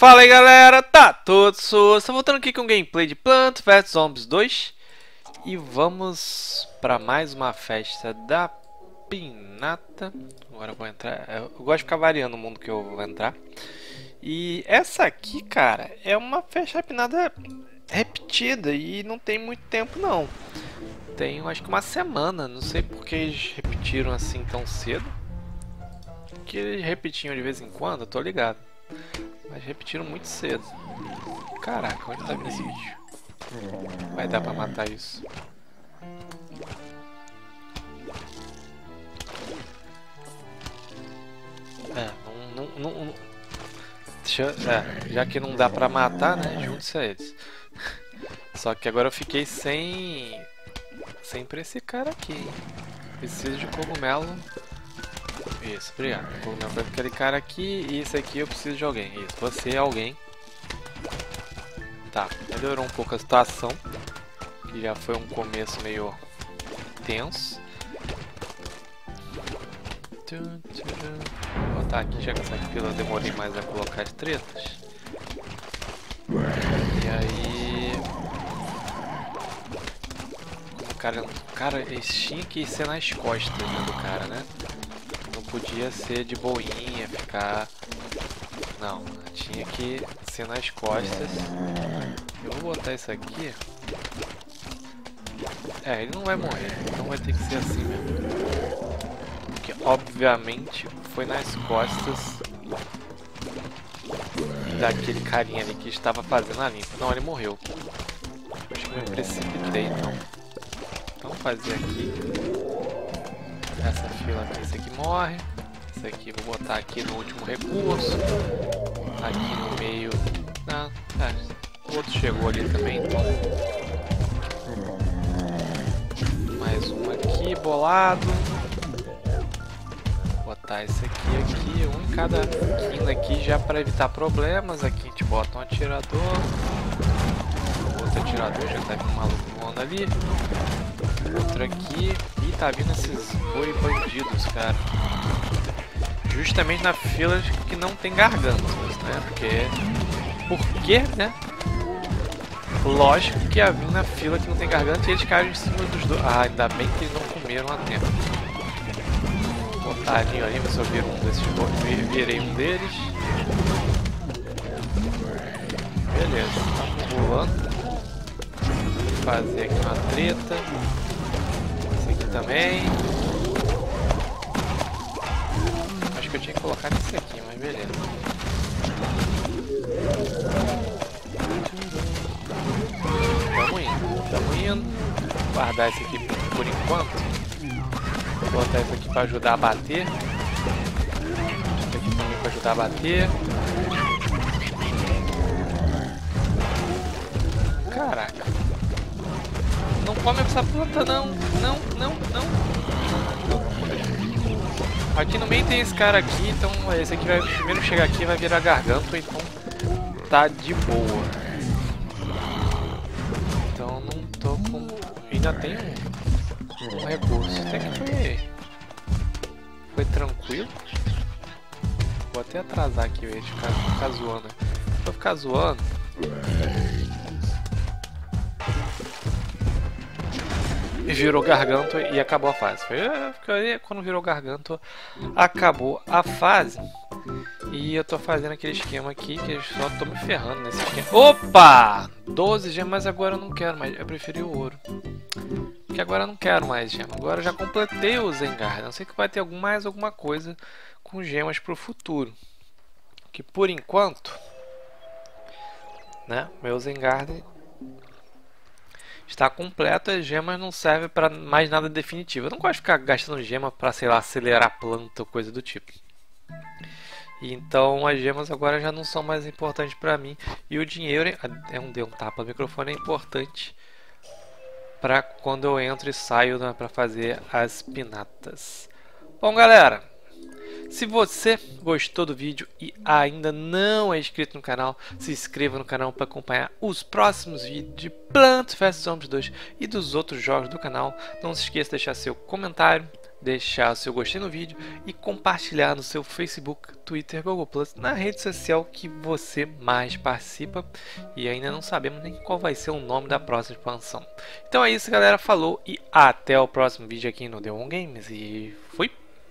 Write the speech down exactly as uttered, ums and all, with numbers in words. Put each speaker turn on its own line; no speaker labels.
Fala aí galera, tá tudo susto, voltando aqui com o gameplay de Plants versus. Zombies dois. E vamos para mais uma festa da Pinata. Agora eu vou entrar, eu gosto de ficar variando o mundo que eu vou entrar. E essa aqui, cara, é uma festa da Pinata repetida e não tem muito tempo não. Tem acho que uma semana, não sei porque eles repetiram assim tão cedo. Que eles repetiam de vez em quando, eu tô ligado. Mas repetiram muito cedo. Caraca, onde tá vindo esse bicho? Vai dar pra matar isso. É, não... não, não, não. Deixa, é, já que não dá pra matar, né, junte-se a eles. Só que agora eu fiquei sem... Sem pra esse cara aqui. Preciso de cogumelo. Isso, obrigado. Cogumelo pra aquele cara aqui. E esse aqui eu preciso de alguém. Isso, você é alguém. Tá, melhorou um pouco a situação. Que já foi um começo meio tenso. Vou botar aqui, já que essa fila eu demorei mais a colocar as tretas. E aí... O cara, cara, eles tinham que ser nas costas, né, do cara, né? Não podia ser de boinha, ficar... Não, tinha que ser nas costas. Eu vou botar isso aqui. É, ele não vai morrer, então vai ter que ser assim mesmo. Porque, obviamente, foi nas costas daquele carinha ali que estava fazendo a limpa. Não, ele morreu. Acho que eu me precipitei, então. Vamos fazer aqui. Essa fila aqui, esse aqui morre. Esse aqui eu vou botar aqui no último recurso. Aqui no meio. Não, é, o outro chegou ali também, então. Mais um aqui, bolado. Vou botar esse aqui, aqui, um em cada quina aqui já para evitar problemas. Aqui a gente bota um atirador. Outro atirador, já tá vindo um maluco voando ali. Outro aqui. Ih, tá vindo esses boi bandidos, cara. Justamente na fila que não tem gargantos, né? Porque... Por quê, né? Lógico que ia vir na fila que não tem garganta e eles caem em cima dos dois. Ah, ainda bem que eles não comeram a tempo. Vou botar ali, ali, ver se eu viro um desses boi. Virei um deles. Beleza, estamos voando. Fazer aqui uma treta. Esse aqui também. Acho que eu tinha que colocar nesse aqui, mas beleza. Tamo indo, tamo indo. Vou guardar esse aqui por enquanto. Vou botar esse aqui pra ajudar a bater. Esse aqui também pra ajudar a bater. Caraca. Não come essa planta não, não, não, não. Aqui no meio tem esse cara aqui, então esse aqui vai primeiro chegar aqui vai virar garganta, então tá de boa. Então não tô com... Ainda tem um, um recurso, até que foi... Foi tranquilo. Vou até atrasar aqui, velho, ficar, ficar zoando. Vou ficar zoando. E virou garganto e acabou a fase. Foi, quando virou garganto, acabou a fase. E eu tô fazendo aquele esquema aqui que eu só tô me ferrando nesse esquema. Opa! doze gemas, mas agora eu não quero mais. Eu preferi o ouro. Porque agora eu não quero mais gema. Agora eu já completei o Zengarden. Não sei que vai ter algum, mais alguma coisa com gemas pro futuro. Que por enquanto, né, meu Zengarden está completo, as gemas não servem para mais nada definitivo. Eu não gosto de ficar gastando gema para, sei lá, acelerar a planta ou coisa do tipo. E então as gemas agora já não são mais importantes para mim. E o dinheiro é, é um, deu um tapa no microfone, é importante para quando eu entro e saio, né, para fazer as pinatas. Bom, galera, se você gostou do vídeo e ainda não é inscrito no canal, se inscreva no canal para acompanhar os próximos vídeos de Plants versus. Zombies dois e dos outros jogos do canal. Não se esqueça de deixar seu comentário, deixar seu gostei no vídeo e compartilhar no seu Facebook, Twitter, Google Plus, na rede social que você mais participa. E ainda não sabemos nem qual vai ser o nome da próxima expansão. Então é isso, galera. Falou e até o próximo vídeo aqui no The One Games. E fui!